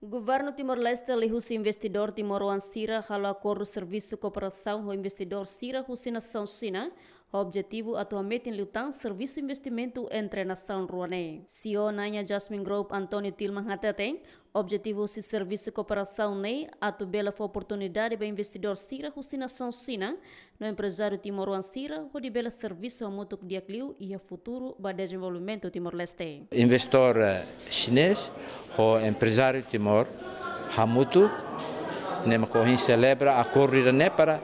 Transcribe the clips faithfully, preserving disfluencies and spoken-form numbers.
Governo Timor-Leste lihus investidor Timor-Wan Sira halo acordo serviço cooperação o investidor Sira husi nação China. O objetivo atualmente em lutar serviço investimento entre a nação ruane. C E O Nanya Jasmine Group Antônio Tilman Hateten, objetivo se serviço cooperação nei atu bela oportunidade para investidor Sira husi nação China, no empresário Timor-Wan Sira o de bela serviço ao mutuc diacliu e a futuro para desenvolvimento Timor-Leste. Investor chinês, o empresário Timor, Hamutu, nema corrin celebra acordo né para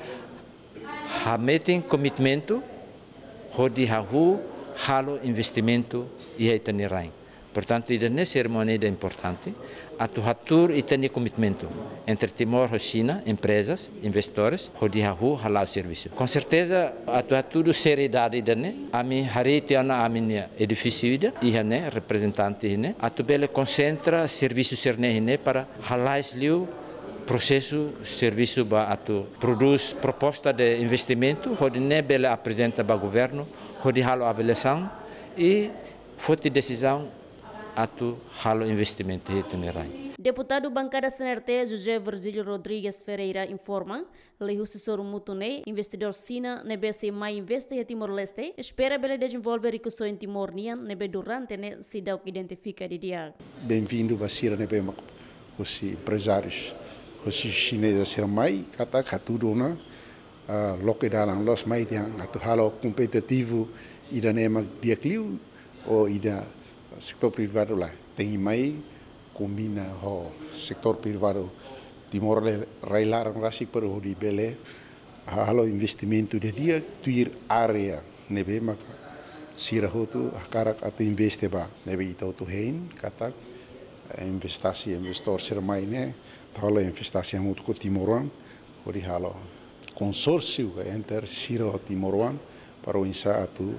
hameting commitmento, hodi hahu halo investimento e itanirai. Portanto, ida ne cerimônia é importante. Atu hatur itani commitmento entre Timor e China, empresas, investidores, hodi hahu halal serviço. Com certeza, atu hatur seriedade ida ne. Ami hari tiana ami edifício ida, iha ne representante ine. Atu bele concentra serviço serne ine para halais liu processo serviço ba atu produz proposta de investimento, hodi ne bele apresenta ba governo, hodi halo avaliação e forte decisão atu halo investimento itu nerai. Deputado Bancada C N R T José Virgílio Rodrigues Ferreira informa, lehu assessor mutune investidor China nebe se mai investe em Timor-Leste, espera bele desenvolver recursos em Timor-Nian nebe durante ne se dá o que identifica de dia. Bem-vindo Basira nebe os empresários os chineses ser mai kata katuro na loke dalang los mai yang atu halo competitivo ida nema diakliu o ida sektor privado lá tem mai combina o sektor privado Timor railar rasi per di bele halo investimento de dia tuir area nebe maka sirahotu akarak atu investe ba nebe ito tu hein katak investasi investor sermai ne halo investasi yang untuk Timor-Wan ori halo consórcio entre Sira Timor-Wan para o insa atu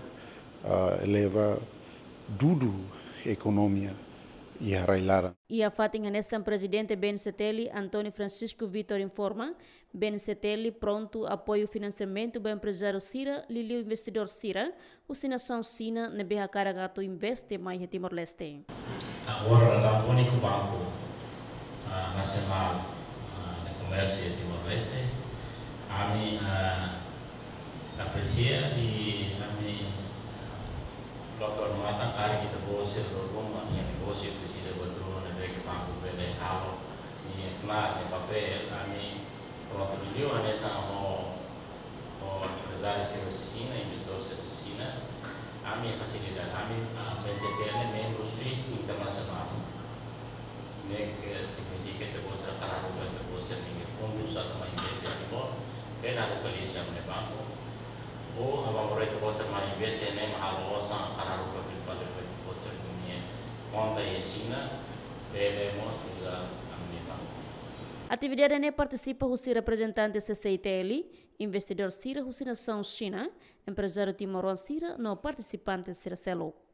eleva dudu economia e a railara. E a fatinha nessa presidente Ben Seteli Antônio Francisco Vitor informa, Ben Seteli pronto apoio financiamento para empresário Sira, liliu investidor Sira, o sinação Sina nebe a caragato investe mais em Timor-Leste. Agora o único banco uh, nacional uh, de comércio de Timor-Leste, a mim uh, aprecia e a mim logo não há tão caro que depois ser alguma minha negócio precisa botar na beca banco pede halo e claro de papel a mim pronto milhão nessa o o empresário se oficina investidor se oficina a mim facilidade a mim pensei que é membro Swift internacional né que significa que depois a cara do depois ser ninguém fundos atau investir em Timor bem nada para isso no banco ou a valor que você mais investe nem a bolsa para o que fazer para que você tenha conta em China devemos usar a minha. Atividade ne participa o representante C C I T L, investidor Sira Husi nação China, empresário Timor-Wan Sira, no participante Sira Selo.